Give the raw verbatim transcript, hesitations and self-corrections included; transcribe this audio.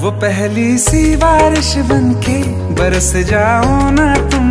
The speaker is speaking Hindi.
वो पहली सी बारिश बनके बरस जाओ ना तुम